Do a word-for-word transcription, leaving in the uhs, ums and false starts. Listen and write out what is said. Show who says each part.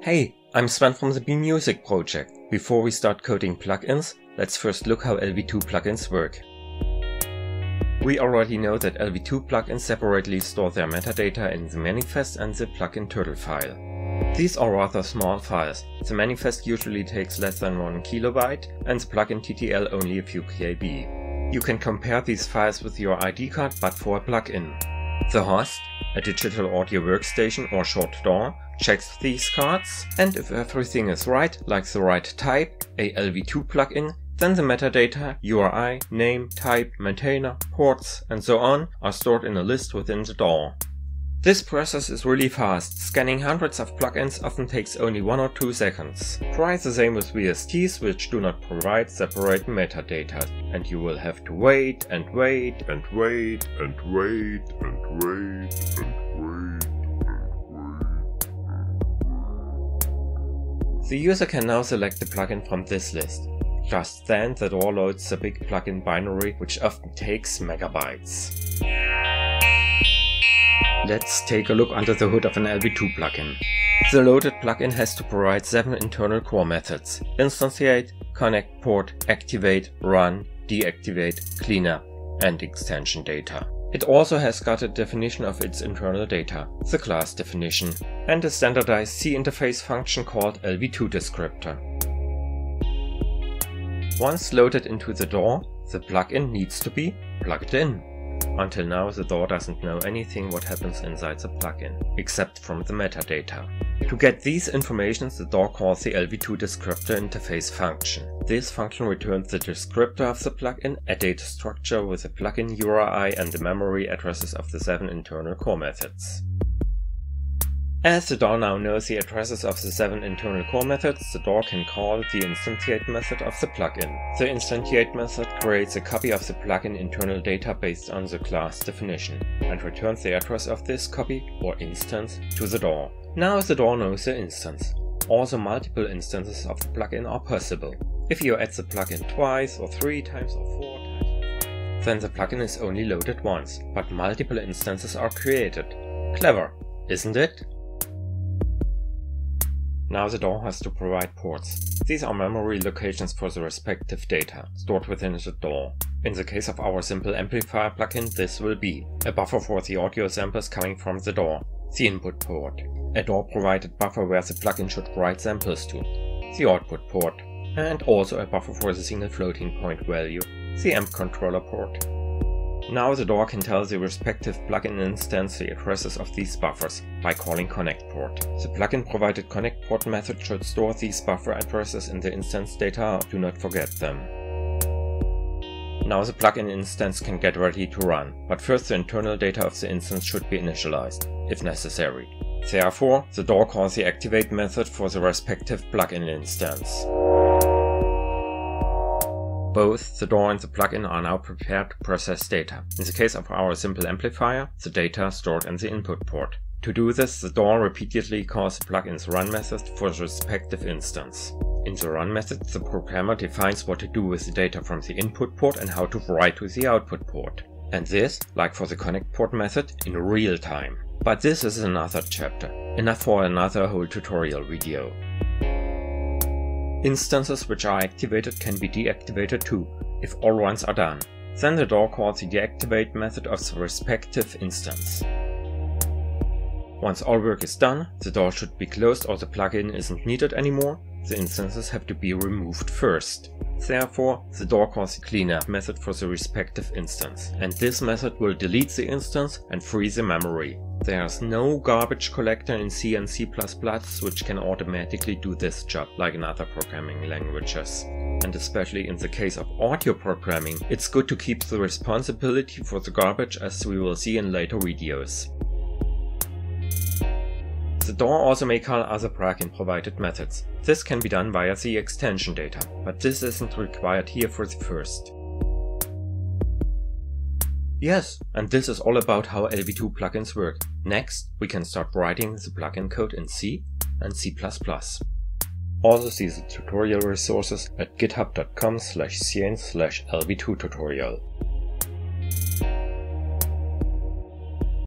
Speaker 1: Hey, I'm Sven from the B Music project. Before we start coding plugins, let's first look how L V two plugins work. We already know that L V two plugins separately store their metadata in the manifest and the plugin turtle file. These are rather small files. The manifest usually takes less than one kilobyte and the plugin T T L only a few K B. You can compare these files with your I D card but for a plugin. The host, a digital audio workstation or short D A W, checks these cards, and if everything is right, like the right type, a L V two plugin, then the metadata, U R I, name, type, maintainer, ports, and so on are stored in a list within the D A W. This process is really fast. Scanning hundreds of plugins often takes only one or two seconds. Try the same with V S Ts, which do not provide separate metadata, and you will have to wait and wait and wait and wait and wait and wait. The user can now select the plugin from this list. Just then the D A W loads the big plugin binary, which often takes megabytes. Let's take a look under the hood of an L V two plugin. The loaded plugin has to provide seven internal core methods: instantiate, connect port, activate, run, deactivate, cleanup, and extension data. It also has got a definition of its internal data, the class definition, and a standardized C interface function called L V two descriptor. Once loaded into the D A W, the plugin needs to be plugged in. Until now the D A W doesn't know anything what happens inside the plugin, except from the metadata. To get these informations, the D A W calls the L V two descriptor interface function. This function returns the descriptor of the plugin, a data structure with the plugin U R I and the memory addresses of the seven internal core methods. As the D A W now knows the addresses of the seven internal core methods, the D A W can call the instantiate method of the plugin. The instantiate method creates a copy of the plugin internal data based on the class definition, and returns the address of this copy, or instance, to the D A W. Now the D A W knows the instance. Also multiple instances of the plugin are possible. If you add the plugin twice, or three times, or four times, or five, then the plugin is only loaded once, but multiple instances are created. Clever, isn't it? Now the D A W has to provide ports. These are memory locations for the respective data, stored within the D A W. In the case of our simple amplifier plugin, this will be a buffer for the audio samples coming from the D A W, the input port, a D A W provided buffer where the plugin should write samples to, the output port, and also a buffer for the single floating point value, the amp controller port. Now the D A W can tell the respective plugin instance the addresses of these buffers by calling connect port. The plugin provided connect port method should store these buffer addresses in the instance data, do not forget them. Now the plugin instance can get ready to run, but first the internal data of the instance should be initialized, if necessary. Therefore, the D A W calls the activate method for the respective plugin instance. Both the D A W and the plugin are now prepared to process data. In the case of our simple amplifier, the data stored in the input port. To do this, the D A W repeatedly calls the plugin's run method for the respective instance. In the run method, the programmer defines what to do with the data from the input port and how to write to the output port. And this, like for the connect port method, in real time. But this is another chapter, enough for another whole tutorial video. Instances which are activated can be deactivated too, if all runs are done. Then the D A W calls the deactivate method of the respective instance. Once all work is done, the D A W should be closed or the plugin isn't needed anymore. The instances have to be removed first. Therefore, the D A W calls the cleanup method for the respective instance, and this method will delete the instance and free the memory. There's no garbage collector in C and C plus plus which can automatically do this job like in other programming languages. And especially in the case of audio programming, it's good to keep the responsibility for the garbage, as we will see in later videos. The D A W also may call other plugin provided methods. This can be done via the extension data, but this isn't required here for the first. Yes, and this is all about how L V two plugins work. Next, we can start writing the plugin code in C and C plus plus. Also see the tutorial resources at github dot com slash cn slash L V two tutorial.